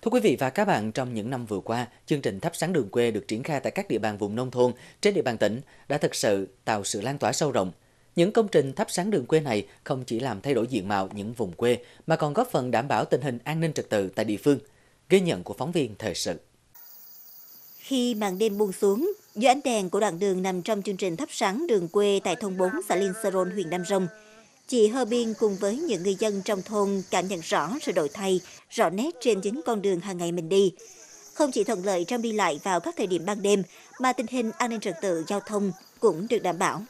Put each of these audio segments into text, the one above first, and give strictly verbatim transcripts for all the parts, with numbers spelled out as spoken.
Thưa quý vị và các bạn, trong những năm vừa qua, chương trình thắp sáng đường quê được triển khai tại các địa bàn vùng nông thôn trên địa bàn tỉnh đã thực sự tạo sự lan tỏa sâu rộng. Những công trình thắp sáng đường quê này không chỉ làm thay đổi diện mạo những vùng quê mà còn góp phần đảm bảo tình hình an ninh trật tự tại địa phương. Ghi nhận của phóng viên thời sự. Khi màn đêm buông xuống, dưới ánh đèn của đoạn đường nằm trong chương trình thắp sáng đường quê tại thôn bốn xã Liên Sơ Rôn, huyện Đam Rông, chị Hơ Biên cùng với những người dân trong thôn cảm nhận rõ sự đổi thay, rõ nét trên những con đường hàng ngày mình đi. Không chỉ thuận lợi trong đi lại vào các thời điểm ban đêm, mà tình hình an ninh trật tự giao thông cũng được đảm bảo.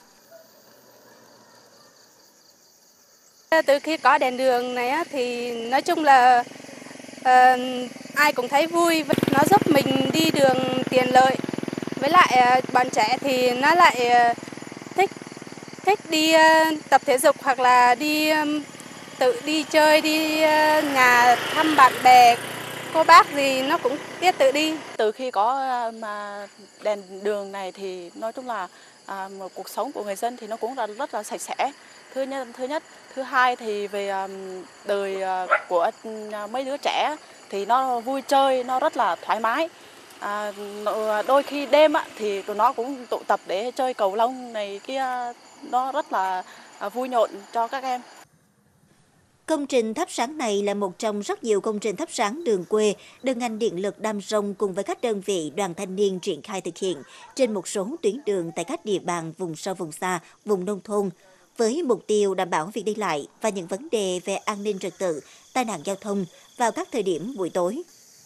Từ khi có đèn đường này thì nói chung là uh, ai cũng thấy vui, nó giúp mình đi đường tiện lợi. Với lại uh, bọn trẻ thì nó lại uh, thích thích đi uh, tập thể dục hoặc là đi um, tự đi chơi, đi uh, nhà thăm bạn bè, cô bác gì nó cũng biết tự đi. Từ khi có mà đèn đường này thì nói chung là à, cuộc sống của người dân thì nó cũng là rất là sạch sẽ. Thứ nhất, thứ nhất, thứ hai thì về um, đời uh, của mấy đứa trẻ thì nó vui chơi, nó rất là thoải mái. À, đôi khi đêm á, thì tụi nó cũng tụ tập để chơi cầu lông này kia, nó rất là vui nhộn cho các em. Công trình thắp sáng này là một trong rất nhiều công trình thắp sáng đường quê được ngành điện lực Đam Rông cùng với các đơn vị đoàn thanh niên triển khai thực hiện trên một số tuyến đường tại các địa bàn vùng sâu vùng xa, vùng nông thôn, với mục tiêu đảm bảo việc đi lại và những vấn đề về an ninh trật tự, tai nạn giao thông vào các thời điểm buổi tối.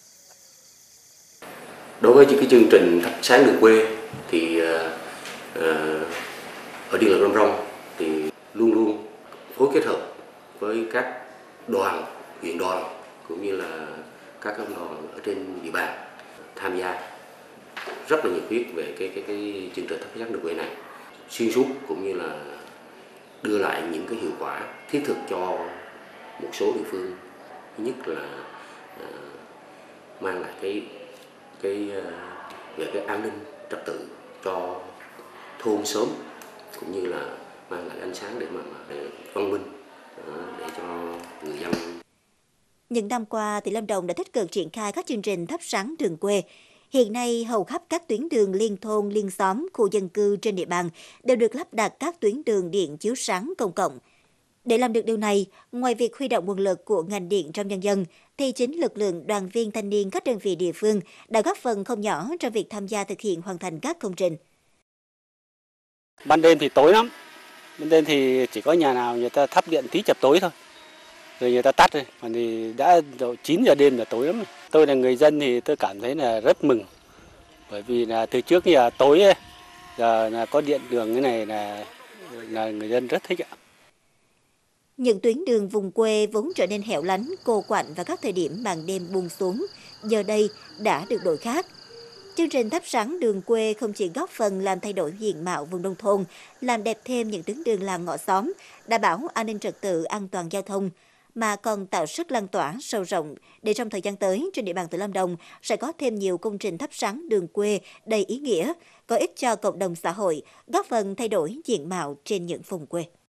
Đối với những cái chương trình thắp sáng đường quê thì uh, uh, ở điện lực Đam Rông thì luôn luôn phối kết hợp với các đoàn, huyện đoàn cũng như là các công đoàn ở trên địa bàn tham gia rất là nhiệt huyết về cái cái cái chương trình thắp sáng đường quê này, xuyên suốt cũng như là đưa lại những cái hiệu quả thiết thực cho một số địa phương. Thứ nhất là uh, mang lại cái cái uh, về cái an ninh trật tự cho thôn xóm, cũng như là mang lại ánh sáng để mà, mà để văn minh để cho người dân. Những năm qua, thì Lâm Đồng đã tích cực triển khai các chương trình thắp sáng đường quê. Hiện nay, hầu khắp các tuyến đường liên thôn, liên xóm, khu dân cư trên địa bàn đều được lắp đặt các tuyến đường điện chiếu sáng công cộng. Để làm được điều này, ngoài việc huy động nguồn lực của ngành điện trong nhân dân, thì chính lực lượng đoàn viên thanh niên các đơn vị địa phương đã góp phần không nhỏ trong việc tham gia thực hiện hoàn thành các công trình. Ban đêm thì tối lắm. Bên đây thì chỉ có nhà nào người ta thắp điện tí chập tối thôi, rồi người ta tắt rồi, còn thì đã chín giờ đêm là tối lắm. Tôi là người dân thì tôi cảm thấy là rất mừng, bởi vì là từ trước thì là tối ấy, giờ là có điện đường cái này là là người dân rất thích ạ. Những tuyến đường vùng quê vốn trở nên hẻo lánh, cô quạnh vào các thời điểm màn đêm buông xuống, giờ đây đã được đổi khác. Chương trình thắp sáng đường quê không chỉ góp phần làm thay đổi diện mạo vùng nông thôn, làm đẹp thêm những tuyến đường làng ngõ xóm, đảm bảo an ninh trật tự, an toàn giao thông, mà còn tạo sức lan tỏa sâu rộng để trong thời gian tới trên địa bàn tỉnh Lâm Đồng sẽ có thêm nhiều công trình thắp sáng đường quê đầy ý nghĩa, có ích cho cộng đồng xã hội, góp phần thay đổi diện mạo trên những vùng quê.